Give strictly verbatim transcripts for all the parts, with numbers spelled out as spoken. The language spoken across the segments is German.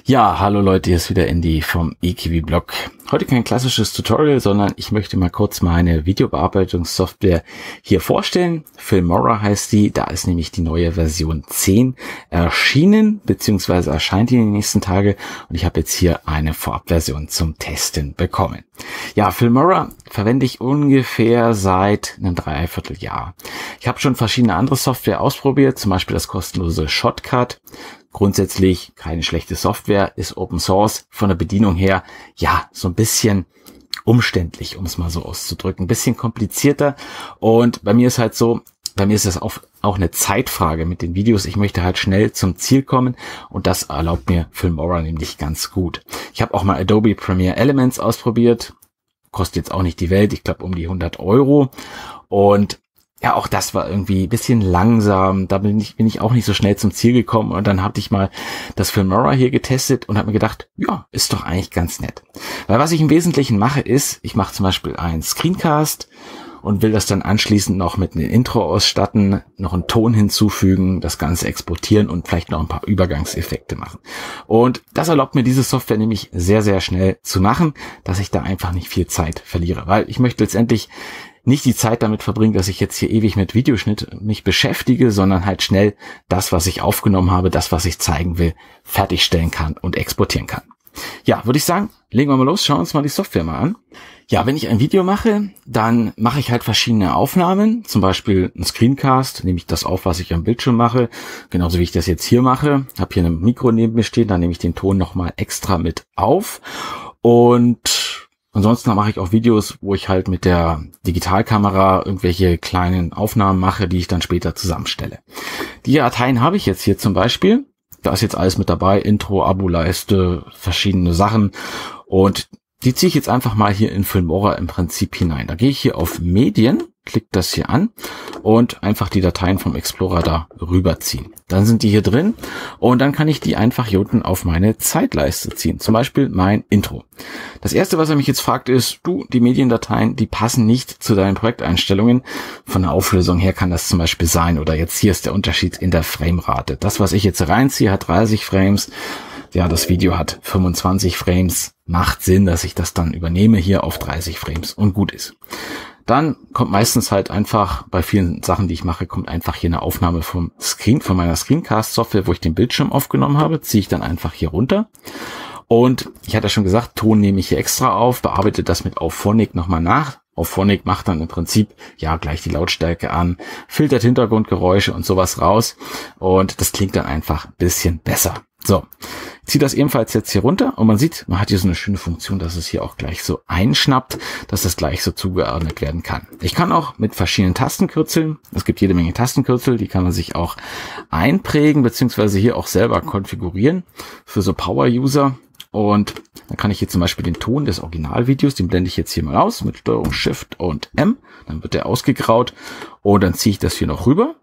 Ja, hallo Leute, hier ist wieder Andy vom eKiwi-Blog. Heute kein klassisches Tutorial, sondern ich möchte mal kurz meine Videobearbeitungssoftware hier vorstellen. Filmora heißt die, da ist nämlich die neue Version zehn erschienen, beziehungsweise erscheint die in den nächsten Tagen und ich habe jetzt hier eine Vorabversion zum Testen bekommen. Ja, Filmora verwende ich ungefähr seit einem Dreivierteljahr. Ich habe schon verschiedene andere Software ausprobiert, zum Beispiel das kostenlose Shotcut. Grundsätzlich keine schlechte Software, ist Open Source, von der Bedienung her, ja, so ein bisschen umständlich, um es mal so auszudrücken, ein bisschen komplizierter und bei mir ist halt so, bei mir ist das auch, auch eine Zeitfrage mit den Videos, ich möchte halt schnell zum Ziel kommen und das erlaubt mir Filmora nämlich ganz gut. Ich habe auch mal Adobe Premiere Elements ausprobiert, kostet jetzt auch nicht die Welt, ich glaube um die hundert Euro und ja, auch das war irgendwie ein bisschen langsam, da bin ich, bin ich auch nicht so schnell zum Ziel gekommen und dann habe ich mal das Filmora hier getestet und habe mir gedacht, ja, ist doch eigentlich ganz nett. Weil was ich im Wesentlichen mache ist, ich mache zum Beispiel einen Screencast und will das dann anschließend noch mit einem Intro ausstatten, noch einen Ton hinzufügen, das Ganze exportieren und vielleicht noch ein paar Übergangseffekte machen. Und das erlaubt mir diese Software nämlich sehr, sehr schnell zu machen, dass ich da einfach nicht viel Zeit verliere, weil ich möchte letztendlich nicht die Zeit damit verbringen, dass ich jetzt hier ewig mit Videoschnitt mich beschäftige, sondern halt schnell das, was ich aufgenommen habe, das, was ich zeigen will, fertigstellen kann und exportieren kann. Ja, würde ich sagen, legen wir mal los, schauen uns mal die Software mal an. Ja, wenn ich ein Video mache, dann mache ich halt verschiedene Aufnahmen, zum Beispiel ein Screencast, nehme ich das auf, was ich am Bildschirm mache, genauso wie ich das jetzt hier mache. Habe hier ein Mikro neben mir stehen, dann nehme ich den Ton nochmal extra mit auf und ansonsten mache ich auch Videos, wo ich halt mit der Digitalkamera irgendwelche kleinen Aufnahmen mache, die ich dann später zusammenstelle. Die Dateien habe ich jetzt hier zum Beispiel. Da ist jetzt alles mit dabei, Intro, Abo-Leiste, verschiedene Sachen. Und die ziehe ich jetzt einfach mal hier in Filmora im Prinzip hinein. Da gehe ich hier auf Medien, klicke das hier an und einfach die Dateien vom Explorer da rüberziehen. Dann sind die hier drin und dann kann ich die einfach hier unten auf meine Zeitleiste ziehen. Zum Beispiel mein Intro. Das erste, was er mich jetzt fragt, ist, du, die Mediendateien, die passen nicht zu deinen Projekteinstellungen. Von der Auflösung her kann das zum Beispiel sein oder jetzt hier ist der Unterschied in der Framerate. Das, was ich jetzt reinziehe, hat dreißig Frames. Ja, das Video hat fünfundzwanzig Frames. Macht Sinn, dass ich das dann übernehme hier auf dreißig Frames und gut ist. Dann kommt meistens halt einfach, bei vielen Sachen, die ich mache, kommt einfach hier eine Aufnahme vom Screen, von meiner Screencast-Software, wo ich den Bildschirm aufgenommen habe, ziehe ich dann einfach hier runter. Und ich hatte ja schon gesagt, Ton nehme ich hier extra auf, bearbeite das mit Auphonic nochmal nach. Auphonic macht dann im Prinzip, ja, gleich die Lautstärke an, filtert Hintergrundgeräusche und sowas raus. Und das klingt dann einfach ein bisschen besser. So, ich ziehe das ebenfalls jetzt hier runter und man sieht, man hat hier so eine schöne Funktion, dass es hier auch gleich so einschnappt, dass das gleich so zugeordnet werden kann. Ich kann auch mit verschiedenen Tastenkürzeln, es gibt jede Menge Tastenkürzel, die kann man sich auch einprägen, beziehungsweise hier auch selber konfigurieren für so Power-User. Und dann kann ich hier zum Beispiel den Ton des Originalvideos, den blende ich jetzt hier mal aus mit Steuerung Shift und M, dann wird der ausgegraut und dann ziehe ich das hier noch rüber.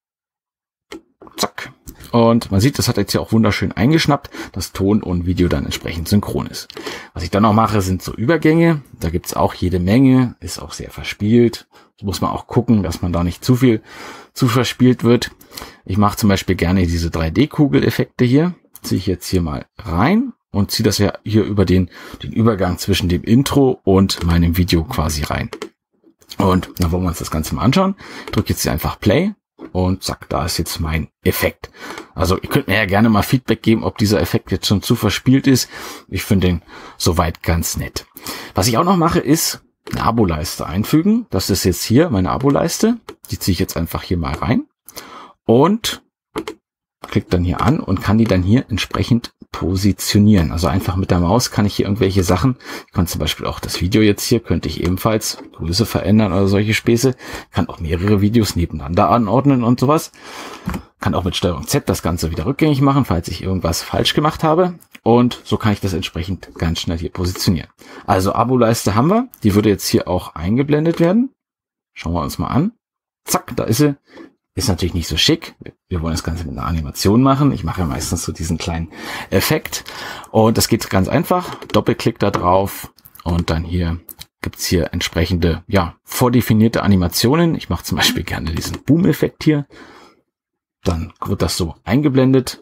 Zack. Und man sieht, das hat jetzt hier auch wunderschön eingeschnappt, dass Ton und Video dann entsprechend synchron ist. Was ich dann noch mache, sind so Übergänge. Da gibt's auch jede Menge, ist auch sehr verspielt. Da muss man auch gucken, dass man da nicht zu viel zu verspielt wird. Ich mache zum Beispiel gerne diese drei D-Kugel-Effekte hier. Ziehe ich jetzt hier mal rein und ziehe das ja hier über den, den Übergang zwischen dem Intro und meinem Video quasi rein. Und dann wollen wir uns das Ganze mal anschauen. Ich drücke jetzt hier einfach Play. Und zack, da ist jetzt mein Effekt. Also ihr könnt mir ja gerne mal Feedback geben, ob dieser Effekt jetzt schon zu verspielt ist. Ich finde den soweit ganz nett. Was ich auch noch mache, ist eine Abo-Leiste einfügen. Das ist jetzt hier meine Abo-Leiste. Die ziehe ich jetzt einfach hier mal rein. Und klicke dann hier an und kann die dann hier entsprechend positionieren. Also einfach mit der Maus kann ich hier irgendwelche Sachen, ich kann zum Beispiel auch das Video jetzt hier, könnte ich ebenfalls Größe verändern oder solche Späße, kann auch mehrere Videos nebeneinander anordnen und sowas. Kann auch mit Steuerung Z das Ganze wieder rückgängig machen, falls ich irgendwas falsch gemacht habe. Und so kann ich das entsprechend ganz schnell hier positionieren. Also Abo-Leiste haben wir, die würde jetzt hier auch eingeblendet werden. Schauen wir uns mal an. Zack, da ist sie. Ist natürlich nicht so schick. Wir wollen das Ganze mit einer Animation machen. Ich mache ja meistens so diesen kleinen Effekt. Und das geht ganz einfach. Doppelklick da drauf. Und dann hier gibt's hier entsprechende, ja, vordefinierte Animationen. Ich mache zum Beispiel gerne diesen Boom-Effekt hier. Dann wird das so eingeblendet.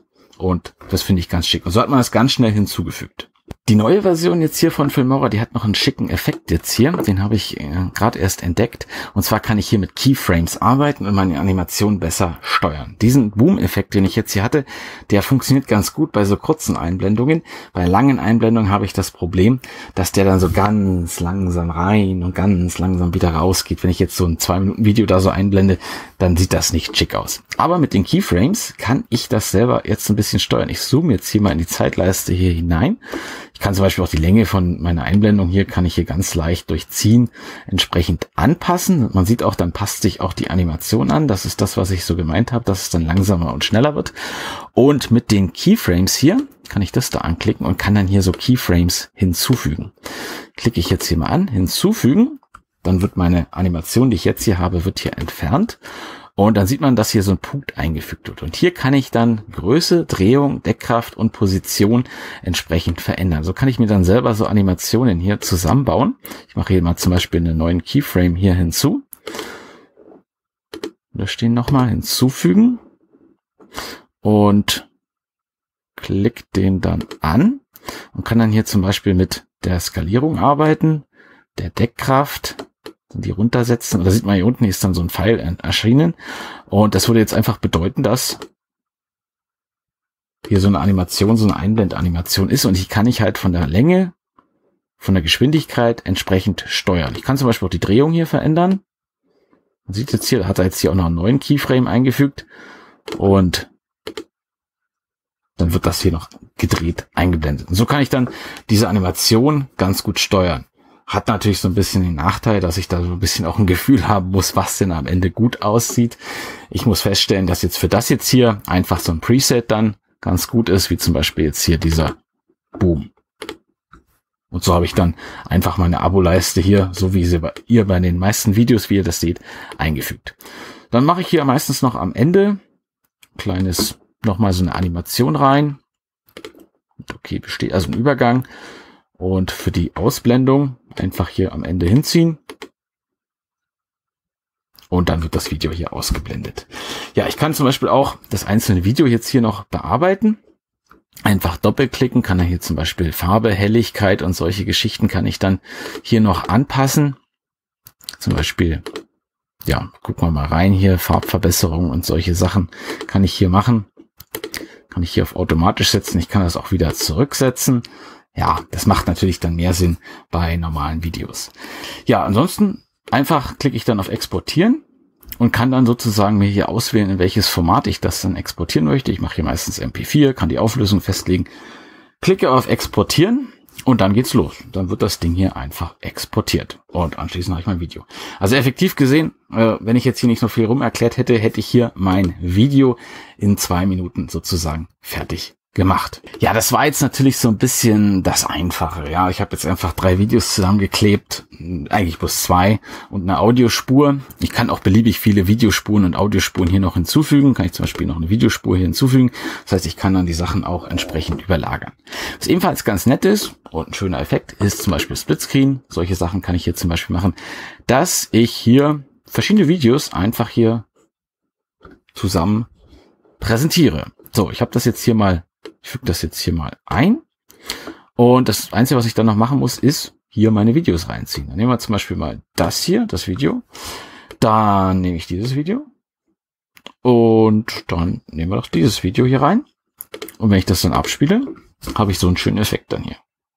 und das finde ich ganz schick. Und so hat man das ganz schnell hinzugefügt. Die neue Version jetzt hier von Filmora, die hat noch einen schicken Effekt jetzt hier. Den habe ich äh, gerade erst entdeckt. Und zwar kann ich hier mit Keyframes arbeiten und meine Animation besser steuern. Diesen Boom-Effekt, den ich jetzt hier hatte, der funktioniert ganz gut bei so kurzen Einblendungen. Bei langen Einblendungen habe ich das Problem, dass der dann so ganz langsam rein und ganz langsam wieder rausgeht. Wenn ich jetzt so ein zwei Minuten Video da so einblende, dann sieht das nicht schick aus. Aber mit den Keyframes kann ich das selber jetzt ein bisschen steuern. Ich zoome jetzt hier mal in die Zeitleiste hier hinein. Ich kann zum Beispiel auch die Länge von meiner Einblendung hier, kann ich hier ganz leicht durch Ziehen entsprechend anpassen. Man sieht auch, dann passt sich auch die Animation an. Das ist das, was ich so gemeint habe, dass es dann langsamer und schneller wird. Und mit den Keyframes hier kann ich das da anklicken und kann dann hier so Keyframes hinzufügen. Klicke ich jetzt hier mal an, hinzufügen. Dann wird meine Animation, die ich jetzt hier habe, wird hier entfernt. Und dann sieht man, dass hier so ein Punkt eingefügt wird. Und hier kann ich dann Größe, Drehung, Deckkraft und Position entsprechend verändern. So kann ich mir dann selber so Animationen hier zusammenbauen. Ich mache hier mal zum Beispiel einen neuen Keyframe hier hinzu. Da stehen nochmal hinzufügen. Und klick den dann an. Und kann dann hier zum Beispiel mit der Skalierung arbeiten, der Deckkraft, die runtersetzen. Und da sieht man hier unten ist dann so ein Pfeil erschienen. Und das würde jetzt einfach bedeuten, dass hier so eine Animation, so eine Einblendanimation ist. Und die kann ich halt von der Länge, von der Geschwindigkeit entsprechend steuern. Ich kann zum Beispiel auch die Drehung hier verändern. Man sieht jetzt hier, hat er jetzt hier auch noch einen neuen Keyframe eingefügt. Und dann wird das hier noch gedreht, eingeblendet. Und so kann ich dann diese Animation ganz gut steuern. Hat natürlich so ein bisschen den Nachteil, dass ich da so ein bisschen auch ein Gefühl haben muss, was denn am Ende gut aussieht. Ich muss feststellen, dass jetzt für das jetzt hier einfach so ein Preset dann ganz gut ist, wie zum Beispiel jetzt hier dieser Boom. Und so habe ich dann einfach meine Abo-Leiste hier, so wie sie bei ihr bei den meisten Videos, wie ihr das seht, eingefügt. Dann mache ich hier meistens noch am Ende ein kleines, nochmal so eine Animation rein. Okay, besteht also ein Übergang. Und für die Ausblendung einfach hier am Ende hinziehen. Und dann wird das Video hier ausgeblendet. Ja, ich kann zum Beispiel auch das einzelne Video jetzt hier noch bearbeiten. Einfach doppelklicken, kann er hier zum Beispiel Farbe, Helligkeit und solche Geschichten kann ich dann hier noch anpassen. Zum Beispiel, ja, gucken wir mal rein hier, Farbverbesserung und solche Sachen kann ich hier machen. Kann ich hier auf automatisch setzen. Ich kann das auch wieder zurücksetzen. Ja, das macht natürlich dann mehr Sinn bei normalen Videos. Ja, ansonsten einfach klicke ich dann auf Exportieren und kann dann sozusagen mir hier auswählen, in welches Format ich das dann exportieren möchte. Ich mache hier meistens M P vier, kann die Auflösung festlegen, klicke auf Exportieren und dann geht's los. Dann wird das Ding hier einfach exportiert und anschließend habe ich mein Video. Also effektiv gesehen, äh, wenn ich jetzt hier nicht so viel rum erklärt hätte, hätte ich hier mein Video in zwei Minuten sozusagen fertig gemacht. Ja, das war jetzt natürlich so ein bisschen das Einfache. Ja, ich habe jetzt einfach drei Videos zusammengeklebt, eigentlich bloß zwei und eine Audiospur. Ich kann auch beliebig viele Videospuren und Audiospuren hier noch hinzufügen. Kann ich zum Beispiel noch eine Videospur hier hinzufügen. Das heißt, ich kann dann die Sachen auch entsprechend überlagern. Was ebenfalls ganz nett ist und ein schöner Effekt ist zum Beispiel Splitscreen. Solche Sachen kann ich hier zum Beispiel machen, dass ich hier verschiedene Videos einfach hier zusammen präsentiere. So, ich habe das jetzt hier mal Ich füge das jetzt hier mal ein. Und das Einzige, was ich dann noch machen muss, ist hier meine Videos reinziehen. Dann nehmen wir zum Beispiel mal das hier, das Video. Dann nehme ich dieses Video. Und dann nehmen wir doch dieses Video hier rein. Und wenn ich das dann abspiele, habe ich so einen schönen Effekt dann hier.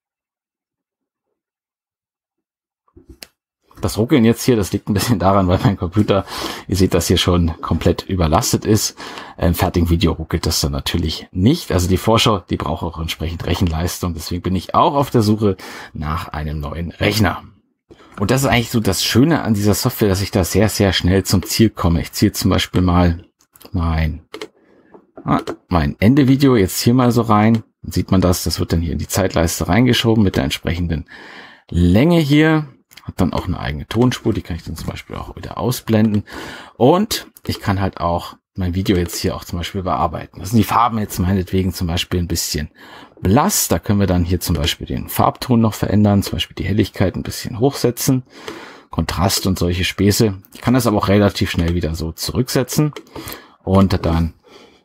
Das Ruckeln jetzt hier, das liegt ein bisschen daran, weil mein Computer, ihr seht, das hier schon komplett überlastet ist. Im fertigen Video ruckelt das dann natürlich nicht. Also die Vorschau, die braucht auch entsprechend Rechenleistung. Deswegen bin ich auch auf der Suche nach einem neuen Rechner. Und das ist eigentlich so das Schöne an dieser Software, dass ich da sehr, sehr schnell zum Ziel komme. Ich ziehe zum Beispiel mal mein, mein Ende-Video jetzt hier mal so rein. Dann sieht man das, das wird dann hier in die Zeitleiste reingeschoben mit der entsprechenden Länge hier. Hat dann auch eine eigene Tonspur, die kann ich dann zum Beispiel auch wieder ausblenden. Und ich kann halt auch mein Video jetzt hier auch zum Beispiel bearbeiten. Das sind die Farben jetzt meinetwegen zum Beispiel ein bisschen blass. Da können wir dann hier zum Beispiel den Farbton noch verändern, zum Beispiel die Helligkeit ein bisschen hochsetzen, Kontrast und solche Späße. Ich kann das aber auch relativ schnell wieder so zurücksetzen und dann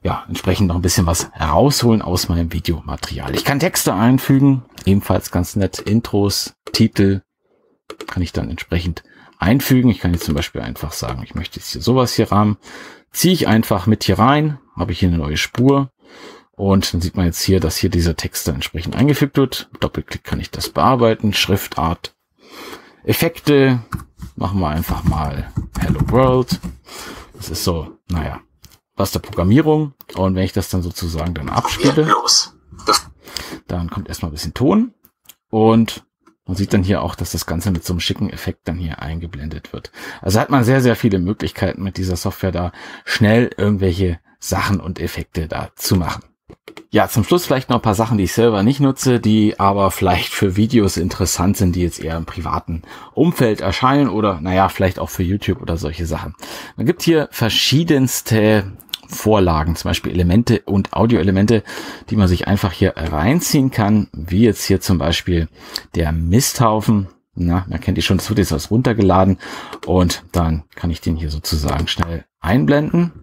ja, entsprechend noch ein bisschen was herausholen aus meinem Videomaterial. Ich kann Texte einfügen, ebenfalls ganz nett. Intros, Titel kann ich dann entsprechend einfügen. Ich kann jetzt zum Beispiel einfach sagen, ich möchte jetzt hier sowas hier haben. Ziehe ich einfach mit hier rein, habe ich hier eine neue Spur. Und dann sieht man jetzt hier, dass hier dieser Text dann entsprechend eingefügt wird. Doppelklick kann ich das bearbeiten. Schriftart, Effekte. Machen wir einfach mal Hello World. Das ist so, naja, was der Programmierung. Und wenn ich das dann sozusagen dann abspiele, dann kommt erstmal ein bisschen Ton. Und man sieht dann hier auch, dass das Ganze mit so einem schicken Effekt dann hier eingeblendet wird. Also hat man sehr, sehr viele Möglichkeiten mit dieser Software da schnell irgendwelche Sachen und Effekte da zu machen. Ja, zum Schluss vielleicht noch ein paar Sachen, die ich selber nicht nutze, die aber vielleicht für Videos interessant sind, die jetzt eher im privaten Umfeld erscheinen oder, naja, vielleicht auch für YouTube oder solche Sachen. Man gibt hier verschiedenste Vorlagen, zum Beispiel Elemente und Audioelemente, die man sich einfach hier reinziehen kann, wie jetzt hier zum Beispiel der Misthaufen. Na, man kennt die schon, das wird jetzt was runtergeladen und dann kann ich den hier sozusagen schnell einblenden.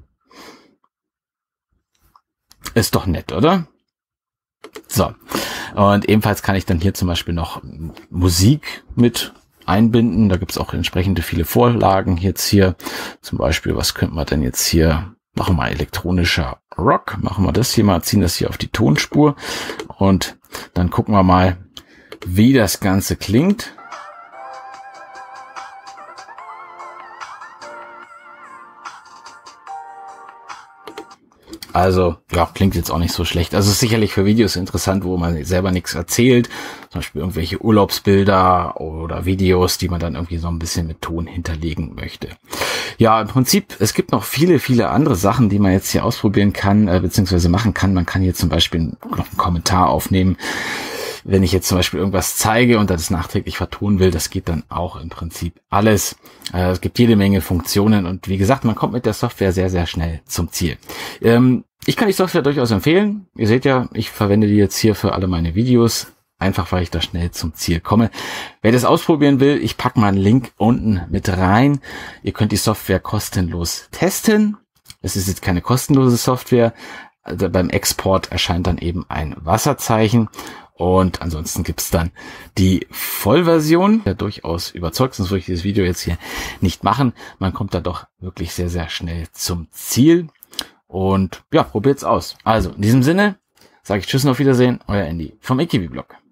Ist doch nett, oder? So. Und ebenfalls kann ich dann hier zum Beispiel noch Musik mit einbinden. Da gibt es auch entsprechende viele Vorlagen jetzt hier. Zum Beispiel, was könnte man denn jetzt hier machen? Wir mal elektronischer Rock. Machen wir das hier mal, ziehen das hier auf die Tonspur. Und dann gucken wir mal, wie das Ganze klingt. Also, ja, klingt jetzt auch nicht so schlecht. Also ist sicherlich für Videos interessant, wo man selber nichts erzählt. Zum Beispiel irgendwelche Urlaubsbilder oder Videos, die man dann irgendwie so ein bisschen mit Ton hinterlegen möchte. Ja, im Prinzip, es gibt noch viele, viele andere Sachen, die man jetzt hier ausprobieren kann, äh, beziehungsweise machen kann. Man kann hier zum Beispiel noch einen Kommentar aufnehmen. Wenn ich jetzt zum Beispiel irgendwas zeige und das nachträglich vertonen will, das geht dann auch im Prinzip alles. Äh, es gibt jede Menge Funktionen und wie gesagt, man kommt mit der Software sehr, sehr schnell zum Ziel. Ähm, ich kann die Software durchaus empfehlen. Ihr seht ja, ich verwende die jetzt hier für alle meine Videos, einfach weil ich da schnell zum Ziel komme. Wer das ausprobieren will, ich packe mal einen Link unten mit rein. Ihr könnt die Software kostenlos testen. Es ist jetzt keine kostenlose Software. Also beim Export erscheint dann eben ein Wasserzeichen. Und ansonsten gibt's dann die Vollversion. Ja, durchaus überzeugt, sonst würde ich dieses Video jetzt hier nicht machen. Man kommt da doch wirklich sehr, sehr schnell zum Ziel. Und ja, probiert's aus. Also, in diesem Sinne sage ich Tschüss und auf Wiedersehen, euer Andy vom Ikivi Blog.